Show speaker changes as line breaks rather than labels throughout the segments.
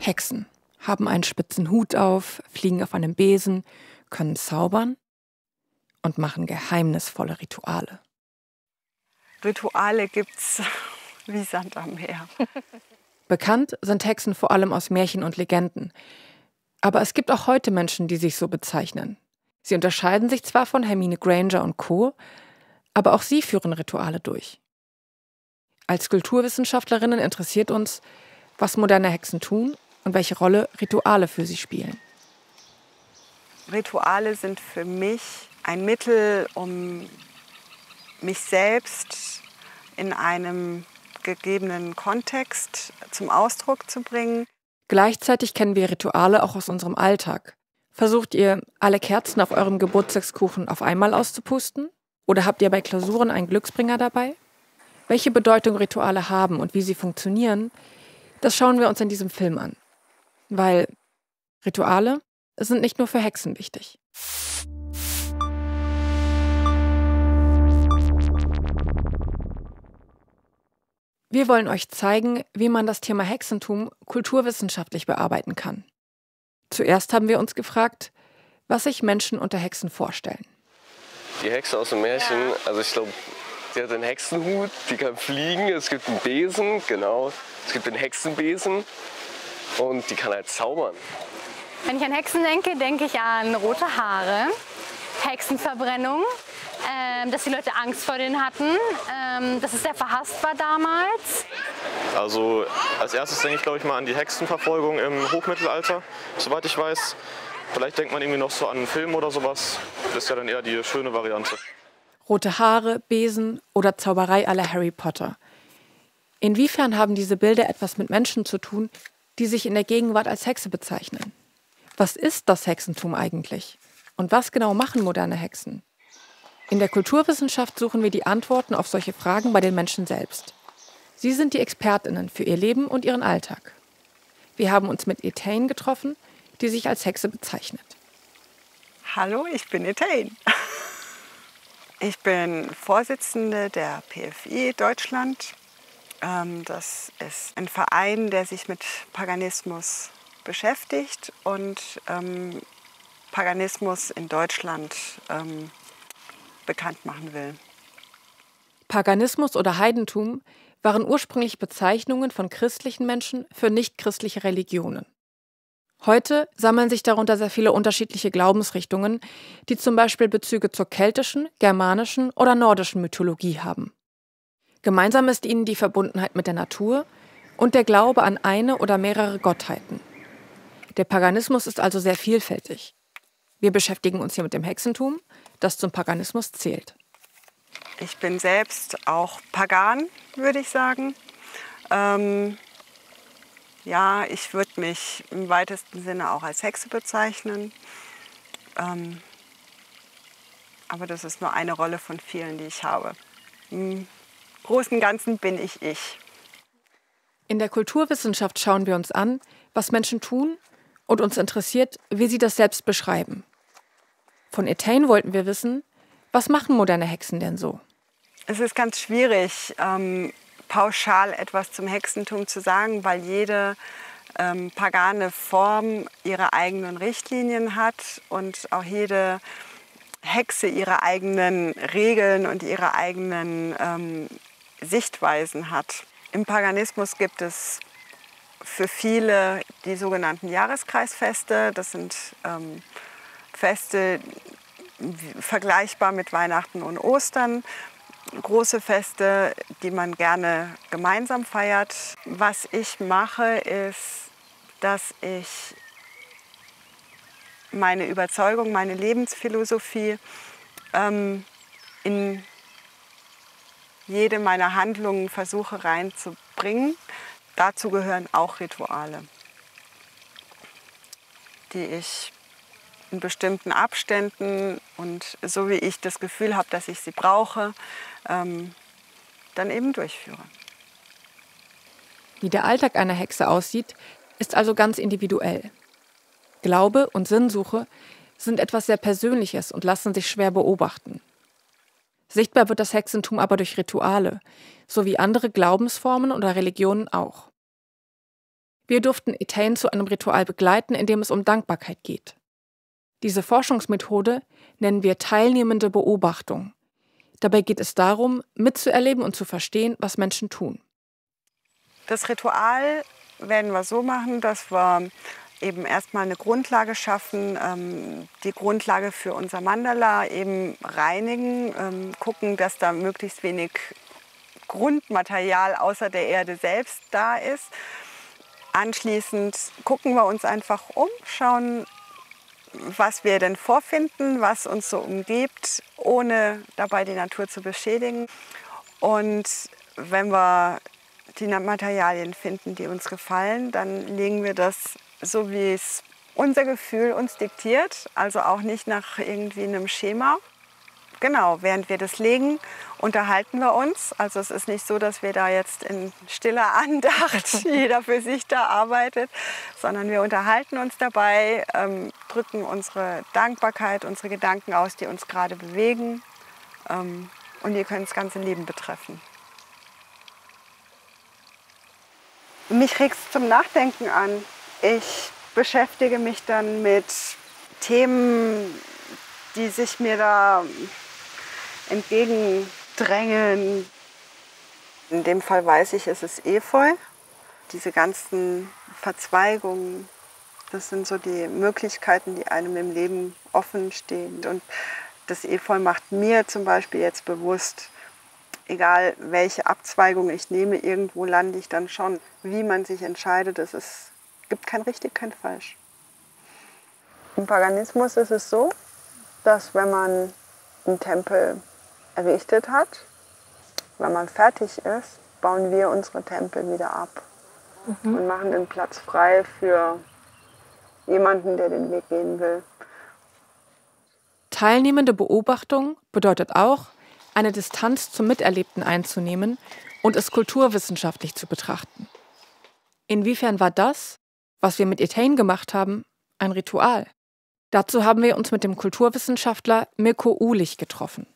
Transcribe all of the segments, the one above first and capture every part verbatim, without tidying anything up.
Hexen haben einen spitzen Hut auf, fliegen auf einem Besen, können zaubern und machen geheimnisvolle Rituale.
Rituale gibt's wie Sand am Meer.
Bekannt sind Hexen vor allem aus Märchen und Legenden. Aber es gibt auch heute Menschen, die sich so bezeichnen. Sie unterscheiden sich zwar von Hermine Granger und Co., aber auch sie führen Rituale durch. Als Kulturwissenschaftlerinnen interessiert uns, was moderne Hexen tun und welche Rolle Rituale für sie spielen.
Rituale sind für mich ein Mittel, um mich selbst in einem gegebenen Kontext zum Ausdruck zu bringen.
Gleichzeitig kennen wir Rituale auch aus unserem Alltag. Versucht ihr, alle Kerzen auf eurem Geburtstagskuchen auf einmal auszupusten? Oder habt ihr bei Klausuren einen Glücksbringer dabei? Welche Bedeutung Rituale haben und wie sie funktionieren, das schauen wir uns in diesem Film an. Weil Rituale sind nicht nur für Hexen wichtig. Wir wollen euch zeigen, wie man das Thema Hexentum kulturwissenschaftlich bearbeiten kann. Zuerst haben wir uns gefragt, was sich Menschen unter Hexen vorstellen.
Die Hexe aus dem Märchen, also ich glaube, sie hat einen Hexenhut, die kann fliegen, es gibt einen Besen, genau, es gibt den Hexenbesen und die kann halt zaubern.
Wenn ich an Hexen denke, denke ich an rote Haare, Hexenverbrennung, ähm, dass die Leute Angst vor denen hatten, ähm, dass es sehr verhasst war damals.
Also als erstes denke ich, glaube ich, mal an die Hexenverfolgung im Hochmittelalter, soweit ich weiß. Vielleicht denkt man irgendwie noch so an einen Film oder sowas. Das ist ja dann eher die schöne Variante.
Rote Haare, Besen oder Zauberei à la Harry Potter. Inwiefern haben diese Bilder etwas mit Menschen zu tun, die sich in der Gegenwart als Hexe bezeichnen? Was ist das Hexentum eigentlich? Und was genau machen moderne Hexen? In der Kulturwissenschaft suchen wir die Antworten auf solche Fragen bei den Menschen selbst. Sie sind die ExpertInnen für ihr Leben und ihren Alltag. Wir haben uns mit Etain getroffen, die sich als Hexe bezeichnet.
Hallo, ich bin Etain. Ich bin Vorsitzende der P F I Deutschland. Das ist ein Verein, der sich mit Paganismus beschäftigt und ähm, Paganismus in Deutschland ähm, bekannt machen will.
Paganismus oder Heidentum waren ursprünglich Bezeichnungen von christlichen Menschen für nichtchristliche Religionen. Heute sammeln sich darunter sehr viele unterschiedliche Glaubensrichtungen, die zum Beispiel Bezüge zur keltischen, germanischen oder nordischen Mythologie haben. Gemeinsam ist ihnen die Verbundenheit mit der Natur und der Glaube an eine oder mehrere Gottheiten. Der Paganismus ist also sehr vielfältig. Wir beschäftigen uns hier mit dem Hexentum, das zum Paganismus zählt.
Ich bin selbst auch pagan, würde ich sagen. Ähm, ja, ich würde mich im weitesten Sinne auch als Hexe bezeichnen. Ähm, aber das ist nur eine Rolle von vielen, die ich habe. Im Großen und Ganzen bin ich ich.
In der Kulturwissenschaft schauen wir uns an, was Menschen tun, und uns interessiert, wie sie das selbst beschreiben. Von Etain wollten wir wissen, was machen moderne Hexen denn so?
Es ist ganz schwierig, ähm, pauschal etwas zum Hexentum zu sagen, weil jede ähm, pagane Form ihre eigenen Richtlinien hat und auch jede Hexe ihre eigenen Regeln und ihre eigenen ähm, Sichtweisen hat. Im Paganismus gibt es für viele die sogenannten Jahreskreisfeste. Das sind ähm, Feste vergleichbar mit Weihnachten und Ostern. Große Feste, die man gerne gemeinsam feiert. Was ich mache, ist, dass ich meine Überzeugung, meine Lebensphilosophie ähm, in jede meiner Handlungen versuche reinzubringen. Dazu gehören auch Rituale, die ich in bestimmten Abständen und so wie ich das Gefühl habe, dass ich sie brauche, ähm, dann eben durchführe.
Wie der Alltag einer Hexe aussieht, ist also ganz individuell. Glaube und Sinnsuche sind etwas sehr Persönliches und lassen sich schwer beobachten. Sichtbar wird das Hexentum aber durch Rituale, sowie andere Glaubensformen oder Religionen auch. Wir durften Etain zu einem Ritual begleiten, in dem es um Dankbarkeit geht. Diese Forschungsmethode nennen wir teilnehmende Beobachtung. Dabei geht es darum, mitzuerleben und zu verstehen, was Menschen tun.
Das Ritual werden wir so machen, dass wir eben erstmal eine Grundlage schaffen, ähm, die Grundlage für unser Mandala eben reinigen, ähm, gucken, dass da möglichst wenig Grundmaterial außer der Erde selbst da ist. Anschließend gucken wir uns einfach um, schauen, was wir denn vorfinden, was uns so umgibt, ohne dabei die Natur zu beschädigen. Und wenn wir die Materialien finden, die uns gefallen, dann legen wir das so, wie es unser Gefühl uns diktiert, also auch nicht nach irgendwie einem Schema. Genau, während wir das legen, unterhalten wir uns. Also es ist nicht so, dass wir da jetzt in stiller Andacht jeder für sich da arbeitet, sondern wir unterhalten uns dabei, ähm, drücken unsere Dankbarkeit, unsere Gedanken aus, die uns gerade bewegen. Ähm, und die können das ganze Leben betreffen. Mich regt es zum Nachdenken an. Ich beschäftige mich dann mit Themen, die sich mir da entgegendrängen. In dem Fall weiß ich, es ist Efeu. Diese ganzen Verzweigungen, das sind so die Möglichkeiten, die einem im Leben offen stehen. Und das Efeu macht mir zum Beispiel jetzt bewusst, egal welche Abzweigung ich nehme, irgendwo lande ich dann schon. Wie man sich entscheidet, es ist, gibt kein richtig, kein falsch. Im Paganismus ist es so, dass wenn man einen Tempel errichtet hat, wenn man fertig ist, bauen wir unsere Tempel wieder ab mhm. und machen den Platz frei für jemanden, der den Weg gehen will.
Teilnehmende Beobachtung bedeutet auch, eine Distanz zum Miterlebten einzunehmen und es kulturwissenschaftlich zu betrachten. Inwiefern war das, was wir mit Etain gemacht haben, ein Ritual? Dazu haben wir uns mit dem Kulturwissenschaftler Mirko Uhlich getroffen.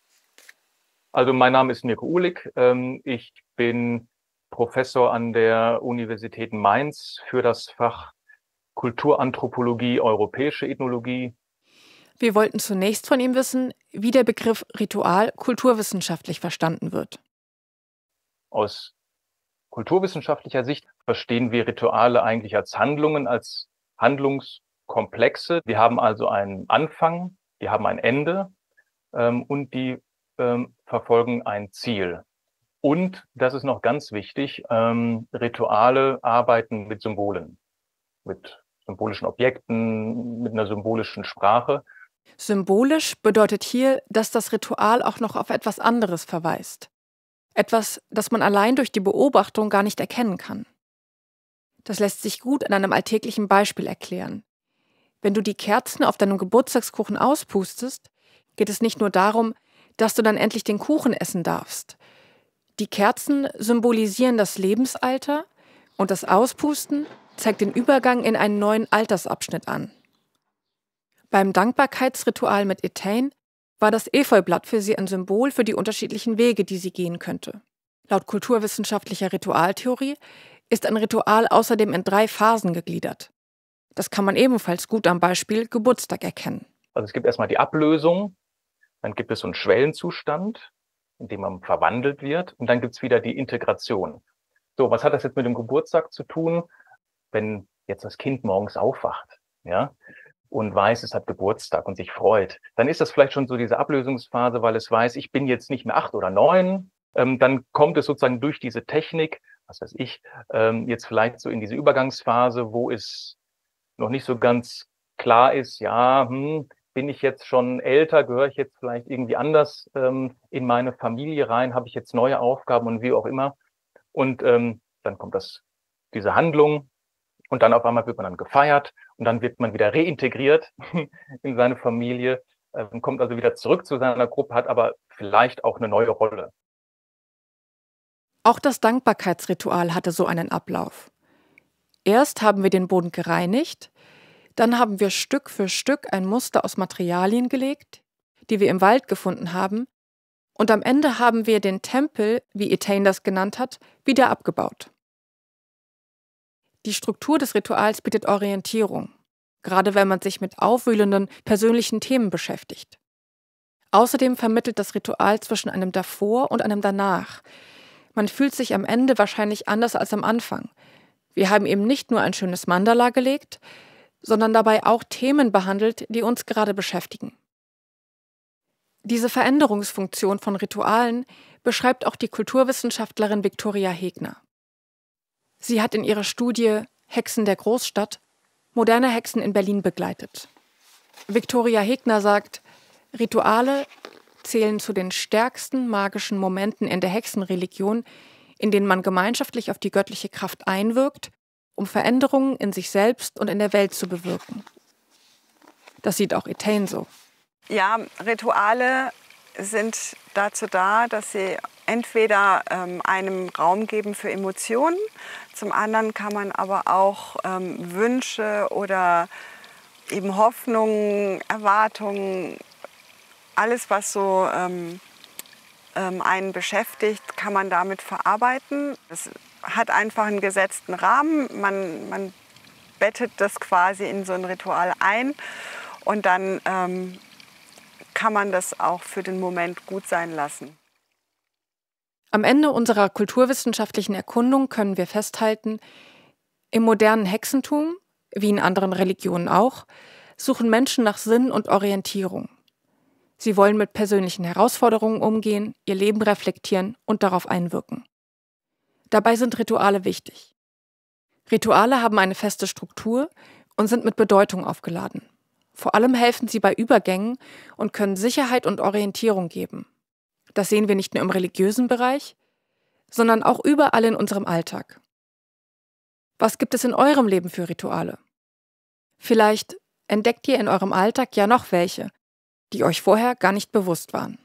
Also mein Name ist Mirko Uhlich. Ich bin Professor an der Universität Mainz für das Fach Kulturanthropologie, Europäische Ethnologie.
Wir wollten zunächst von ihm wissen, wie der Begriff Ritual kulturwissenschaftlich verstanden wird.
Aus kulturwissenschaftlicher Sicht verstehen wir Rituale eigentlich als Handlungen, als Handlungskomplexe. Die haben also einen Anfang, die haben ein Ende ähm, und die ähm, verfolgen ein Ziel. Und, das ist noch ganz wichtig, ähm, Rituale arbeiten mit Symbolen, mit symbolischen Objekten, mit einer symbolischen Sprache.
Symbolisch bedeutet hier, dass das Ritual auch noch auf etwas anderes verweist. Etwas, das man allein durch die Beobachtung gar nicht erkennen kann. Das lässt sich gut an einem alltäglichen Beispiel erklären. Wenn du die Kerzen auf deinem Geburtstagskuchen auspustest, geht es nicht nur darum, dass du dann endlich den Kuchen essen darfst. Die Kerzen symbolisieren das Lebensalter und das Auspusten zeigt den Übergang in einen neuen Altersabschnitt an. Beim Dankbarkeitsritual mit Etain war das Efeublatt für sie ein Symbol für die unterschiedlichen Wege, die sie gehen könnte. Laut kulturwissenschaftlicher Ritualtheorie ist ein Ritual außerdem in drei Phasen gegliedert. Das kann man ebenfalls gut am Beispiel Geburtstag erkennen.
Also es gibt erstmal die Ablösung, dann gibt es so einen Schwellenzustand, in dem man verwandelt wird, und dann gibt es wieder die Integration. So, was hat das jetzt mit dem Geburtstag zu tun? Wenn jetzt das Kind morgens aufwacht, ja, und weiß, es hat Geburtstag und sich freut, dann ist das vielleicht schon so diese Ablösungsphase, weil es weiß, ich bin jetzt nicht mehr acht oder neun. Ähm, dann kommt es sozusagen durch diese Technik, was weiß ich, ähm, jetzt vielleicht so in diese Übergangsphase, wo es noch nicht so ganz klar ist, ja, hm, bin ich jetzt schon älter, gehöre ich jetzt vielleicht irgendwie anders ähm, in meine Familie rein, habe ich jetzt neue Aufgaben und wie auch immer. Und ähm, dann kommt das, diese Handlung. Und dann auf einmal wird man dann gefeiert und dann wird man wieder reintegriert in seine Familie, äh, kommt also wieder zurück zu seiner Gruppe, hat aber vielleicht auch eine neue Rolle.
Auch das Dankbarkeitsritual hatte so einen Ablauf. Erst haben wir den Boden gereinigt, dann haben wir Stück für Stück ein Muster aus Materialien gelegt, die wir im Wald gefunden haben, und am Ende haben wir den Tempel, wie Etain das genannt hat, wieder abgebaut. Die Struktur des Rituals bietet Orientierung, gerade wenn man sich mit aufwühlenden persönlichen Themen beschäftigt. Außerdem vermittelt das Ritual zwischen einem Davor und einem Danach. Man fühlt sich am Ende wahrscheinlich anders als am Anfang. Wir haben eben nicht nur ein schönes Mandala gelegt, sondern dabei auch Themen behandelt, die uns gerade beschäftigen. Diese Veränderungsfunktion von Ritualen beschreibt auch die Kulturwissenschaftlerin Viktoria Hegner. Sie hat in ihrer Studie Hexen der Großstadt moderne Hexen in Berlin begleitet. Viktoria Hegner sagt, Rituale zählen zu den stärksten magischen Momenten in der Hexenreligion, in denen man gemeinschaftlich auf die göttliche Kraft einwirkt, um Veränderungen in sich selbst und in der Welt zu bewirken. Das sieht auch Etain so.
Ja, Rituale sind dazu da, dass sie entweder ähm, einem Raum geben für Emotionen, zum anderen kann man aber auch ähm, Wünsche oder eben Hoffnungen, Erwartungen, alles, was so ähm, ähm, einen beschäftigt, kann man damit verarbeiten. Es hat einfach einen gesetzten Rahmen, man, man bettet das quasi in so ein Ritual ein und dann ähm, kann man das auch für den Moment gut sein lassen.
Am Ende unserer kulturwissenschaftlichen Erkundung können wir festhalten, im modernen Hexentum, wie in anderen Religionen auch, suchen Menschen nach Sinn und Orientierung. Sie wollen mit persönlichen Herausforderungen umgehen, ihr Leben reflektieren und darauf einwirken. Dabei sind Rituale wichtig. Rituale haben eine feste Struktur und sind mit Bedeutung aufgeladen. Vor allem helfen sie bei Übergängen und können Sicherheit und Orientierung geben. Das sehen wir nicht nur im religiösen Bereich, sondern auch überall in unserem Alltag. Was gibt es in eurem Leben für Rituale? Vielleicht entdeckt ihr in eurem Alltag ja noch welche, die euch vorher gar nicht bewusst waren.